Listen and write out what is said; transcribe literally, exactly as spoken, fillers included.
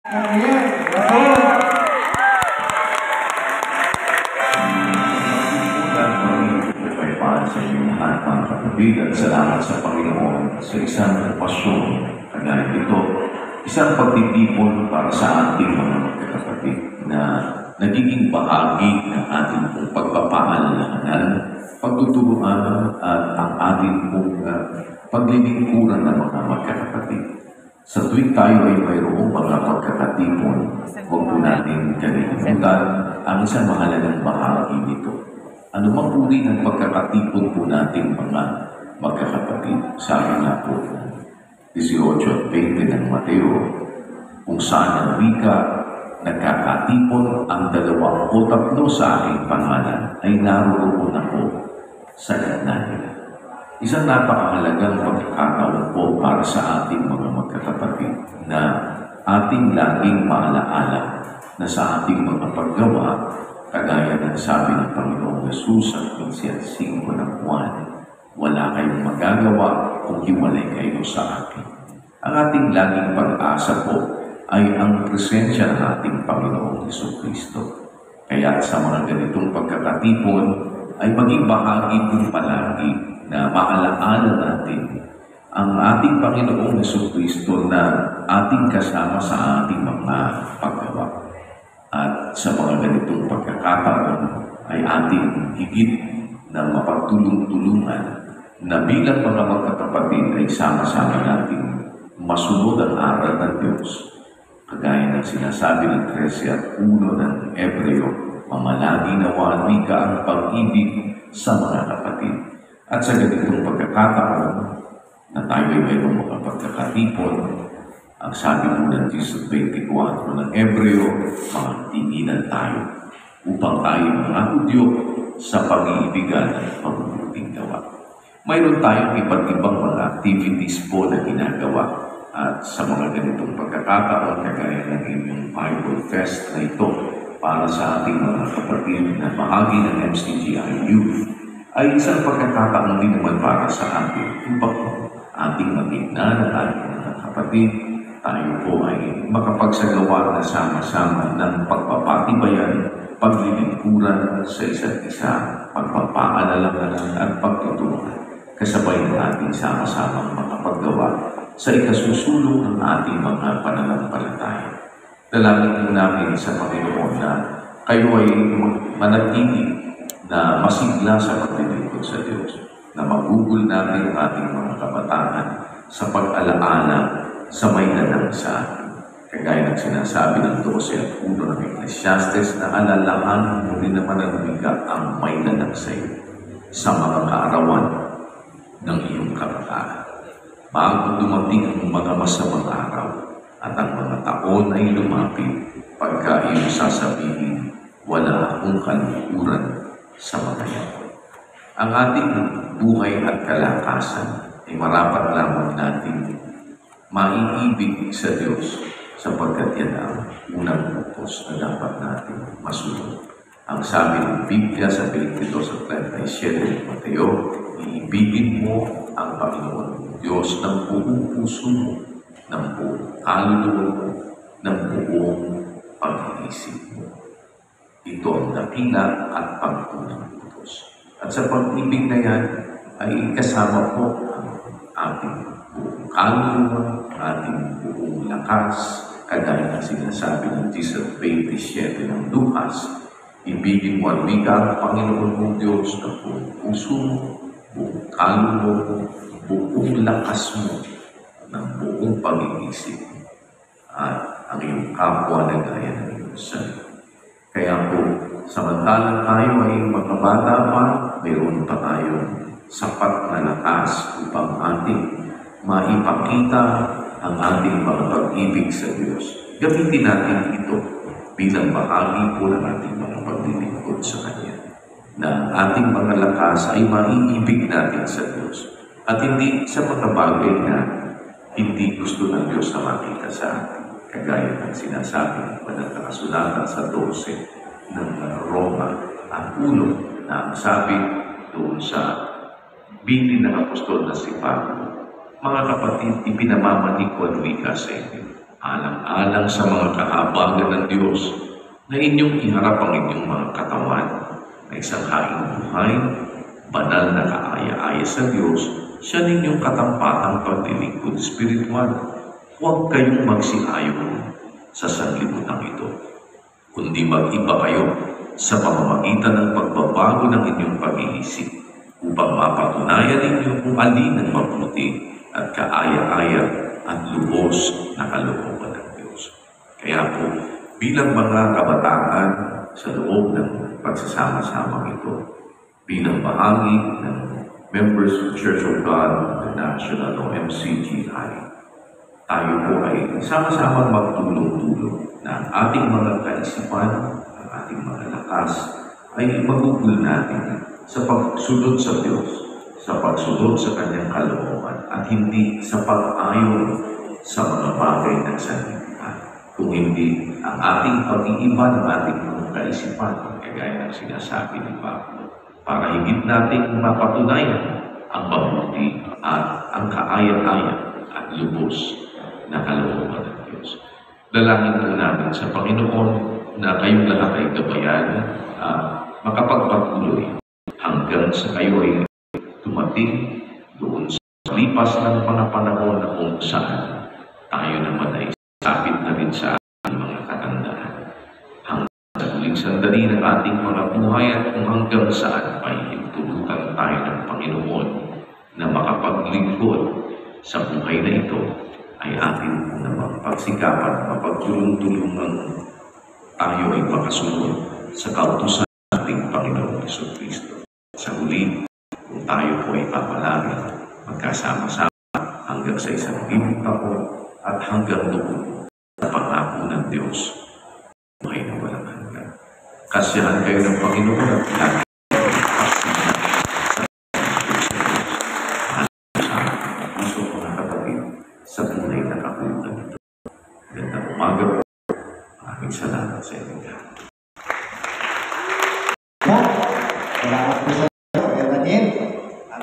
At salamat sa Panginoon sa isang pasyon kagaya ito, isang pagtitipon para sa ating mga magkakapatid na nagiging bahagi ng ating pagpapaalalahanan, pagtuturuan at ang ating pong uh, paglilingkuran ng mga magkakapatid. Sa tuwing tayo ay mayroong mga pagkakatipon, huwag po natin kalimutan ang isang mahalagang bahagi nito. Ano mang uri ng pagkakatipon po natin mga magkakapatid, sabi nga po eighteen at twenty ng Mateo, kung saan ang wika, nagkakatipon ang dalawa o tatlo sa aking pangalan, ay naroon ako sa gitna nila. Isang napakahalagang pagkakataon po para sa ating mga magkakapatid na ating laging maalaala na sa ating mga paggawa, kagaya ng sabi ng Panginoong Jesus sa five ng Juan, wala kayong magagawa kung hiwalay kayo sa akin. Ang ating laging pag-asa po ay ang presensya ng ating Panginoong Jesucristo. Kaya sa mga ganitong pagkakatipon ay maging bahagi po palagi na maalaala natin ang ating Panginoong Jesucristo na ating kasama sa ating mga paggawa. At sa mga ganitong pagkakataon ay ating higit na mapagtulong-tulungan na bilang mga magkakapatid ay sama-sama natin masunod ang aral ng Diyos. Kagaya ng sinasabi ng thirteen at one ng Hebreo, mamalagi nawa wika ang pag-ibig sa mga kapatid. At sa ganitong pagkakataon na tayo ay mayroong mga pagkakatipon, ang sabi po ng Jesus twenty-four ng Hebreo, mga tinginan tayo upang tayo mga Hudyo sa pag-iibigan at pagbubuting gawa. Mayroon tayong iba't ibang mga activities po na ginagawa at sa mga ganitong pagkakataon, kagaya ng inyong Bible Fest na ito para sa ating mga kapatid na bahagi ng M C G I U, ay isang pagkakataon din naman para sa atin upang ating magigna ng ating mga kapatid. Tayo po ay makapagsagawa na sama-sama ng pagpapatibayan, paglilingkuran sa isa't isa, pagpapaalalahanan at pagtutunan, kasabay ng ating sama-samang mga paggawa sa ikasusulong ng ating mga pananampalataya. Dalangin din namin sa Panginoon na kayo ay manatili na masigla sa paglilingkod sa Diyos, na magugol natin ang ating mga kabataan sa pag-alaala sa may nanang sa atin. Kagaya ng sinasabi ng twelve at one ng Ecclesiastes na alalahan mo rin naman ang bigat ang may nanang sa iyo sa mga kaarawan ng iyong kabataan. Bago dumating ang mga masamang araw at ang mga taon ay lumapit, pagka iyong sasabihin, wala akong kalikuran sa mga yaon. Ang ating buhay at kalakasan ay marapat lamang natin maiibig sa Diyos sapagkat yan ang unang utos na dapat natin masunod. Ang sabi ng Biblia sa twenty-two at thirty-seven ng Mateo, iibigin mo ang Panginoon Diyos ng buong puso mo, ng buong kaluluwa mo, ng buong pag-iisip mo. Ito ang dakila at pagtunang utos. At sa pag-ibig na yan ay kasama po ang ating buong kaluluwa, ating buong lakas, kagaya ng sinasabi ng Jesus twenty-seven ng Lucas, ibigin mo ang wika ang Panginoon mong Diyos ng buong puso mo, buong kaluluwa mo, buong lakas mo, ng buong pag-iisip mo, at ang iyong kapwa na gaya ng iyong sarili. Kaya po, samantalang tayo ay mga bata pa, mayroon pa tayong sapat na lakas upang ating maipakita ang ating mga pag-ibig sa Diyos. Gamitin natin ito bilang bahagi po ng ating mga paglilingkod sa Kanya, na ating mga lakas ay maiibig natin sa Diyos at hindi sa mga bagay na hindi gusto ng Diyos na makita sa atin. Kagaya ng sinasabi ng Banal na Kasulatan sa twelve ng Roma at uno na ang sabi doon sa binti ng apostol na si Pablo, mga kapatid, ipinamamanig ko ang wika sa inyo alang-alang sa mga kahabagan ng Diyos na inyong iharap ang inyong mga katawan na isang haing buhay, banal na kaaya-aya sa Diyos, siya ninyong katampatang paglilingkod espiritual. Huwag kayong magsiayon sa sanlibutan ito, kundi mag-iba kayo sa pamamagitan ng pagbabago ng inyong pag-iisip upang mapatunayan ninyo kung alin ang mabuti at kaaya-aya at lubos na kalooban ng Diyos. Kaya po, bilang mga kabataan sa loob ng pagsasama-samang ito, bilang bahagi ng Members of Church of God International o M C G I, tayo po ay sama-samang magtulong-tulong na ang ating mga kaisipan, ang ating mga lakas, ay magugol natin sa pagsunod sa Diyos, sa pagsunod sa Kanyang kalooban, at hindi sa pag-ayon sa mga bagay ng sanlibutan. Kung hindi ang ating pag-iiba ng ating mga kaisipan, kagaya ng sinasabi ni Pablo, para higit nating mapatunayan ang mabuti at ang kaaya-aya at lubos na kalooban ng Diyos. Dalangin po natin sa Panginoon na kayong lahat ay gabayan at makapagpatuloy hanggang sa kayo ay tumating doon sa lipas ng mga panahon na kung saan tayo naman ay sapit na rin sa ating mga katandaan. Hanggang sa huling sandali ng ating mga buhay at kung hanggang saan ay hintulutan tayo ng Panginoon na makapaglingkod sa buhay na ito, ay atin po namang pagsikapan, mapagtulong-tulungan tayo ay makasunod sa kautusan ng ating Panginoong Jesucristo. Sa huli, kung tayo po ay papalagin, magkasama-sama hanggang sa isang libong taon at hanggang doon sa pangako ng Diyos, buhay na walang hanggan. Kasiyahan kayo ng Panginoon at lagi sa tunay na kapulutan ito. Gandang umaga po. Maraming salamat sa inyo. Salamat po sa